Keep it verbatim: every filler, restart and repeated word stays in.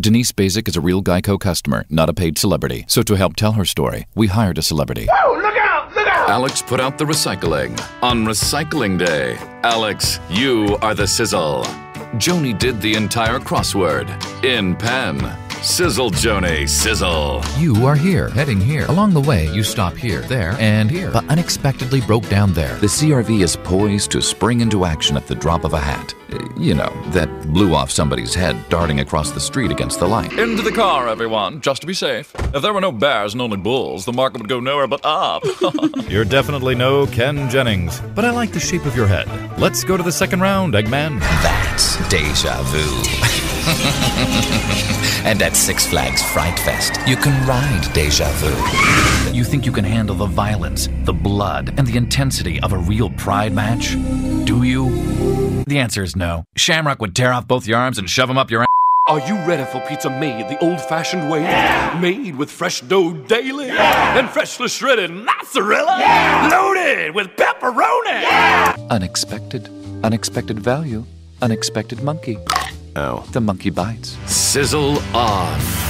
Denise Basic is a real Geico customer, not a paid celebrity. So to help tell her story, we hired a celebrity. Oh, look out! Look out! Alex put out the recycling on Recycling Day. Alex, you are the sizzle. Joni did the entire crossword in pen. Sizzle, Joni, sizzle. You are here, heading here. Along the way, you stop here, there, and here, but unexpectedly broke down there. The C R V is poised to spring into action at the drop of a hat. You know, that blew off somebody's head darting across the street against the light. Into the car, everyone, just to be safe. If there were no bears and only bulls, the market would go nowhere but up. You're definitely no Ken Jennings, but I like the shape of your head. Let's go to the second round, Eggman. That's deja vu. And at Six Flags Fright Fest, you can ride deja vu. You think you can handle the violence, the blood, and the intensity of a real pride match? Do you? The answer is no. Shamrock would tear off both your arms and shove them up your ass. Are you ready for pizza made the old-fashioned way? Yeah. Made with fresh dough daily? Yeah. And freshly shredded mozzarella? Yeah. Loaded with pepperoni? Yeah. Unexpected, unexpected value, unexpected monkey. Oh. The monkey bites. Sizzle off.